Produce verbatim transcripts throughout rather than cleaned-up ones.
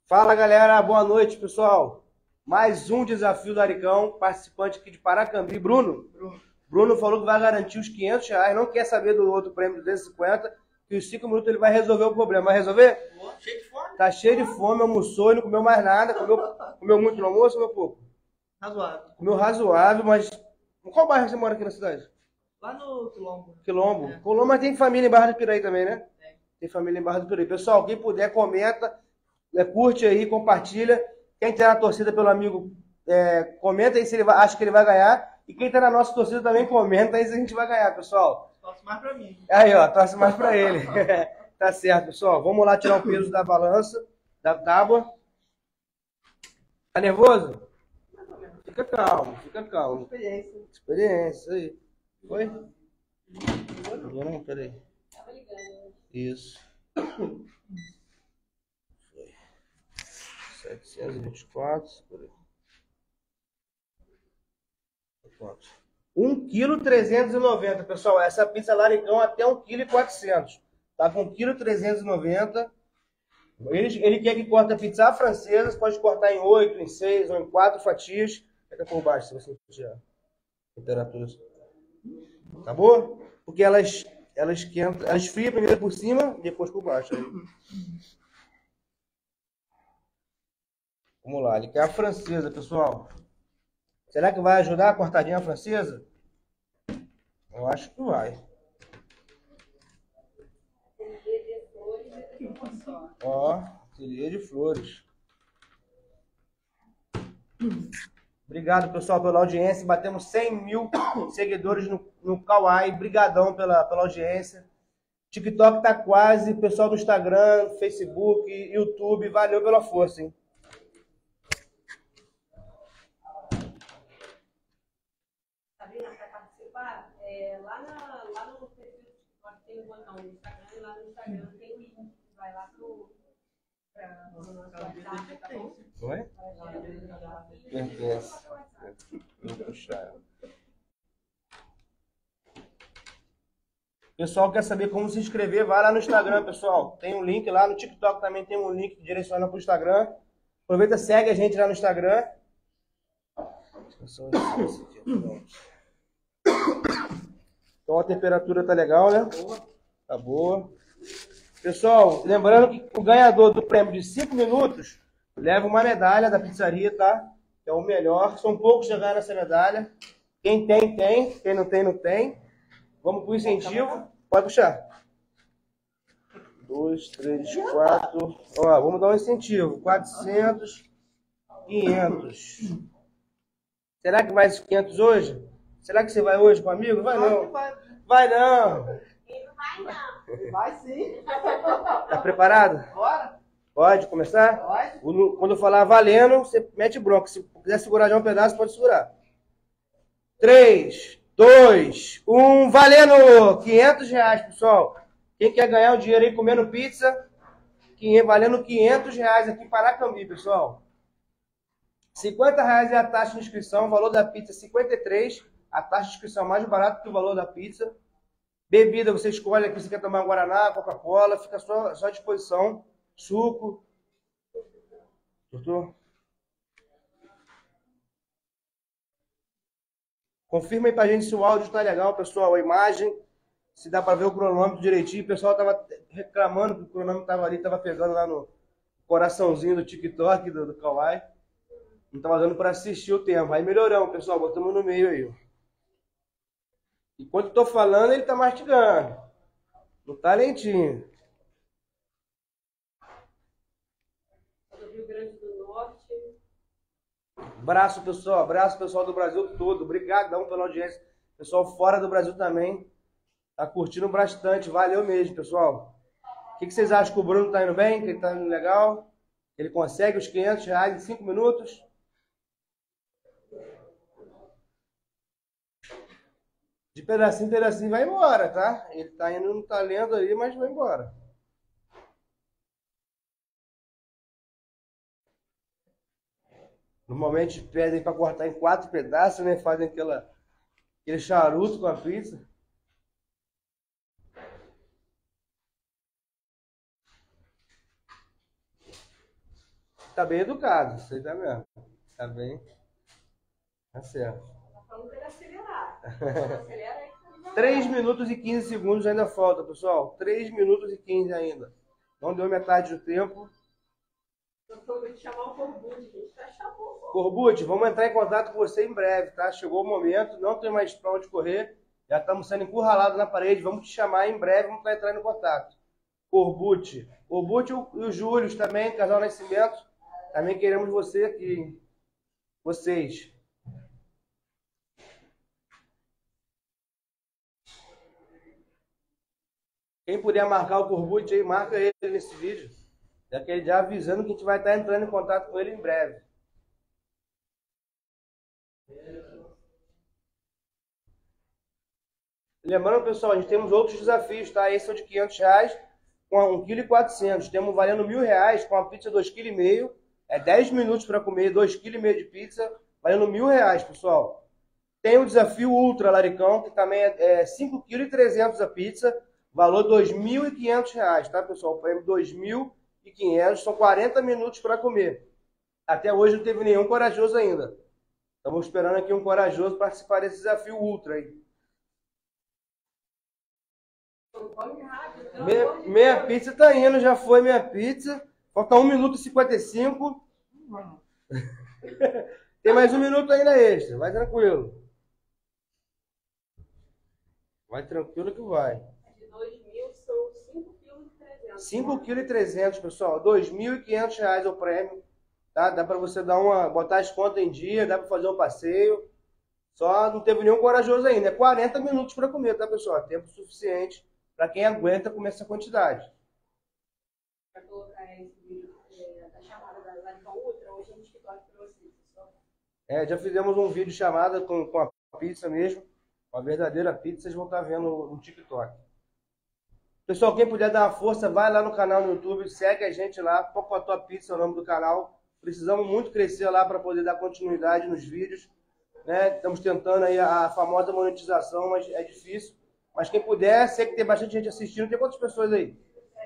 Fala galera, boa noite pessoal. Mais um desafio do Aricão, participante aqui de Paracambi, Bruno. Bruno. Bruno falou que vai garantir os quinhentos reais, não quer saber do outro prêmio de duzentos e cinquenta, que os cinco minutos ele vai resolver o problema. Vai resolver? Tô cheio de fome. Tá cheio de fome, almoçou e não comeu mais nada. Comeu, comeu muito no almoço ou comeu pouco? Razoável. Comeu razoável, mas... Qual bairro você mora aqui na cidade? Lá no Quilombo. Quilombo. É. Quilombo, mas tem família em Barra do Piraí também, né? É. Tem família em Barra do Piraí. Pessoal, quem puder, comenta, é, curte aí, compartilha. Quem tá na torcida pelo amigo, é, comenta aí se ele vai, acha que ele vai ganhar. E quem tá na nossa torcida também comenta aí se a gente vai ganhar, pessoal. Torce mais pra mim. Aí, ó, torce mais pra ele. Tá certo, pessoal. Vamos lá tirar o peso da balança, da tábua. Tá nervoso? Fica calmo, fica calmo. Experiência. Experiência, aí. Foi? Não, não, peraí. Isso. Foi. setecentos e vinte e quatro. Peraí. Quanto? um quilo trezentos e noventa, pessoal. Essa pizza Laricão até um quilo e quatrocentos. Tá com um quilo trezentos e noventa. Ele, ele quer que corte a pizza francesa. Você pode cortar em oito, em seis ou em quatro fatias. Fica por baixo, se você tiver temperatura. Tá bom? Porque elas, elas esquentam, elas friam primeiro por cima, depois por baixo. Aí. Vamos lá, ele quer a francesa, pessoal. Será que vai ajudar a cortadinha francesa? Eu acho que vai. Ó, ateliê de flores. Obrigado, pessoal, pela audiência. Batemos cem mil seguidores no, no Kawaii. Brigadão pela, pela audiência. TikTok tá quase. Pessoal do Instagram, Facebook, YouTube, valeu pela força, hein? Sabrina, para participar, é, lá, na, lá no perfil do TikTok tem um botão no Instagram e lá no Instagram tem o link. Vai lá pro, pra, pro nosso WhatsApp, tá bom? Oi? Pertence. Vou puxar. Pessoal quer saber como se inscrever, vai lá no Instagram, pessoal. Tem um link lá, no TikTok também tem um link que direciona para o Instagram. Aproveita, segue a gente lá no Instagram. Então a temperatura tá legal, né? Tá boa. Pessoal, lembrando que o ganhador do prêmio de cinco minutos leva uma medalha da pizzaria, tá? É o melhor. São poucos que ganham essa medalha. Quem tem, tem. Quem não tem, não tem. Vamos pro incentivo. Pode puxar. Dois, três, quatro. Ó, vamos dar um incentivo. quatrocentos, quinhentos. Será que vai quinhentos hoje? Será que você vai hoje com o amigo? Vai não. Vai não. Vai sim. Tá preparado? Bora? Pode começar? Pode. Quando eu falar valendo, você mete bronca. Se quiser segurar já um pedaço, pode segurar. três, dois, um, valendo! quinhentos reais, pessoal. Quem quer ganhar o dinheiro aí comendo pizza, valendo quinhentos reais aqui em Paracambi, pessoal. cinquenta reais é a taxa de inscrição, o valor da pizza é cinquenta e três. A taxa de inscrição é mais barata que o valor da pizza. Bebida, você escolhe aqui se quer tomar Guaraná, Coca-Cola, fica à sua, à sua disposição. Suco. Gostou? Confirma aí pra gente se o áudio tá legal, pessoal. A imagem, se dá pra ver o cronômetro direitinho. O pessoal tava reclamando que o cronômetro tava ali, tava pegando lá no coraçãozinho do TikTok, do, do Kawaii. Não tava dando pra assistir o tempo. Aí melhoramos, pessoal. Botamos no meio aí, ó. Enquanto eu tô falando, ele tá mastigando. No talentinho. Do Rio Grande do Norte. Abraço, pessoal. Abraço, pessoal do Brasil todo. Obrigadão pela audiência. Pessoal fora do Brasil também. Tá curtindo bastante. Valeu mesmo, pessoal. O que, que vocês acham que o Bruno tá indo bem? Que ele tá indo legal? Ele consegue os quinhentos reais em cinco minutos? De pedacinho em pedacinho vai embora, tá? Ele tá indo no talento ali, mas vai embora. Normalmente pedem para cortar em quatro pedaços, né? Fazem aquela, aquele charuto com a pizza. Tá bem educado, isso aí tá mesmo. Tá bem. Tá certo. Tá falando pra ele acelerar. Quando acelera, aí que tá três minutos e quinze segundos ainda falta, pessoal. três minutos e quinze ainda. Não deu metade do tempo. Eu vou te chamar o Corbut, gente. Vai chamar o Corbut. Corbut, vamos entrar em contato com você em breve, tá? Chegou o momento, não tem mais pra onde correr. Já estamos sendo encurralados na parede. Vamos te chamar em breve, vamos estar entrando em contato. Corbut. Corbut e o Júlio também, Casal Nascimento. Também queremos você aqui. Vocês. Quem puder marcar o Corbut aí, marca ele nesse vídeo. Já que ele já avisando que a gente vai estar entrando em contato com ele em breve. Lembrando, pessoal, a gente temos outros desafios, tá? Esse é o de quinhentos reais com um quilo e quatrocentos. Temos valendo mil reais com a pizza dois vírgula cinco quilos. É dez minutos para comer dois vírgula cinco quilos de pizza, valendo mil reais, pessoal. Tem o desafio Ultra Laricão, que também é cinco vírgula trezentos quilos a pizza, valor dois mil e quinhentos reais, tá, pessoal? Prêmio dois mil e quinhentos, são quarenta minutos para comer. Até hoje não teve nenhum corajoso ainda. Estamos esperando aqui um corajoso participar desse desafio Ultra aí. Meia, meia pizza tá indo, já foi meia pizza. Falta um minuto e cinquenta e cinco. Tem mais um minuto ainda extra, vai tranquilo. Vai tranquilo que vai. De dois mil são cinco vírgula trezentos. cinco vírgula trezentos, pessoal. dois mil e quinhentos reais é o prêmio. Tá? Dá para você dar uma, botar as contas em dia, dá para fazer um passeio. Só não teve nenhum corajoso ainda. É quarenta minutos para comer, tá, pessoal? Tempo suficiente para quem aguenta comer essa quantidade. Para colocar esse vídeo é, da chamada da Laricão Ultra, hoje a gente TikTok para vocês, pessoal. É, já fizemos um vídeo chamada com, com a pizza mesmo. Uma verdadeira pizza, vocês vão estar vendo no TikTok. Pessoal, quem puder dar uma força, vai lá no canal no YouTube, segue a gente lá, Pocotó Pizza é o nome do canal. Precisamos muito crescer lá para poder dar continuidade nos vídeos. Né? Estamos tentando aí a famosa monetização, mas é difícil. Mas quem puder, sei que tem bastante gente assistindo. Tem quantas pessoas aí?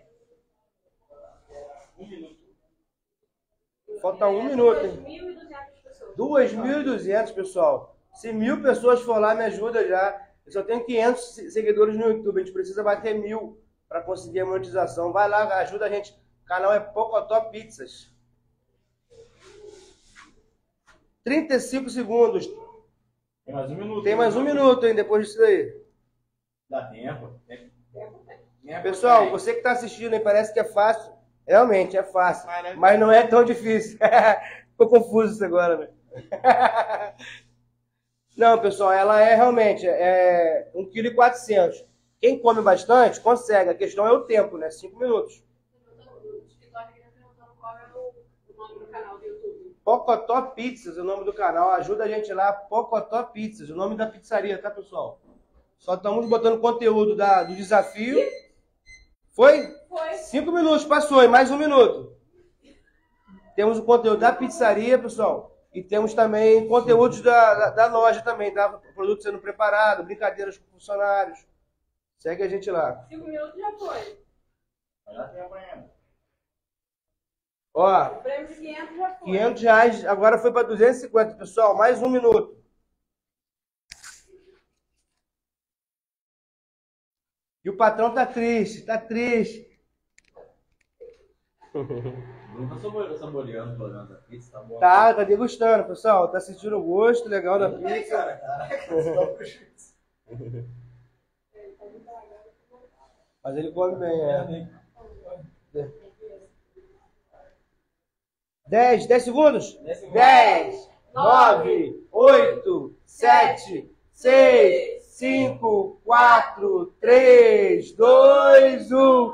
Um minuto. Falta um minuto, duas hein? mil e duzentas pessoas. duas mil e duzentas, pessoal. Se mil pessoas for lá, me ajuda já. Eu só tenho quinhentos seguidores no YouTube. A gente precisa bater mil para conseguir a monetização. Vai lá, ajuda a gente. O canal é Pocotó Pizzas. trinta e cinco segundos. Tem mais um minuto. Tem mais um minuto, hein, depois disso daí. Dá tempo. Tem tempo. Pessoal, você que está assistindo aí, parece que é fácil. Realmente, é fácil. Mas não é tão difícil. Ficou confuso isso agora, né? Não, pessoal, ela é realmente é um quilo e quatrocentos. Quem come bastante, consegue. A questão é o tempo, né? cinco minutos. No TikTok ele está perguntando qual é o, o nome do canal do YouTube. Pocotó Pizzas, o nome do canal. Ajuda a gente lá, Pocotó Pizzas, o nome da pizzaria, tá, pessoal? Só estamos botando conteúdo da, do desafio. Foi? Foi. Cinco minutos, passou, e mais um minuto. Temos o conteúdo da pizzaria, pessoal. E temos também conteúdos da, da, da loja também, tá? Produto sendo preparado, brincadeiras com funcionários. Segue a gente lá. Cinco minutos já foi. Vai dar tempo ainda. Ó, O prêmio de quinhentos já foi. quinhentos reais, agora foi para duzentos e cinquenta, pessoal. Mais um minuto. E o patrão tá triste, tá triste. Não tá saboreando o da pizza, tá bom? Tá, tá degustando, pessoal. Tá sentindo o gosto legal da Não pizza. tem, cara. Caraca, Mas ele come bem, é. dez, dez segundos? dez segundos. dez, nove, oito, sete, seis, cinco, quatro, três, dois, um.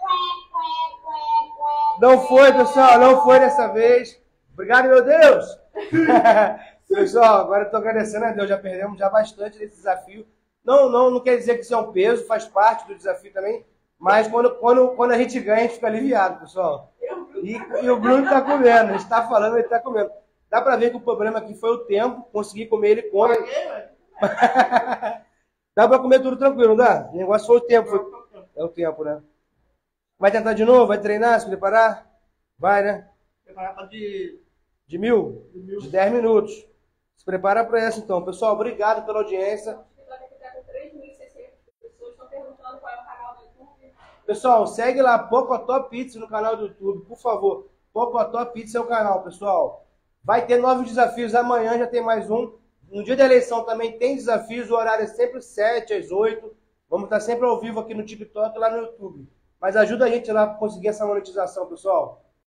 Não foi, pessoal, não foi dessa vez. Obrigado, meu Deus. Pessoal, agora eu tô agradecendo a Deus, já perdemos já bastante desse desafio. Não, não, não quer dizer que isso é um peso, faz parte do desafio também. Mas quando, quando, quando a gente ganha, a gente fica aliviado, pessoal. E, e o Bruno tá comendo, a gente tá falando, ele tá comendo. Dá pra ver que o problema aqui foi o tempo, consegui comer, ele come. Dá pra comer tudo tranquilo, não dá? O negócio foi o tempo, foi... é o tempo, né? Vai tentar de novo? Vai treinar, se preparar? Vai, né? Preparar pra de... De mil? De mil. De dez minutos. Se prepara para essa então. Pessoal, obrigado pela audiência. Pessoal, segue lá, Pocotó Pizza no canal do YouTube, por favor. Pocotó Pizza é o canal, pessoal. Vai ter novos desafios amanhã, já tem mais um. No dia da eleição também tem desafios, o horário é sempre sete às oito. Vamos estar sempre ao vivo aqui no TikTok e lá no YouTube. Mas ajuda a gente lá para conseguir essa monetização, pessoal.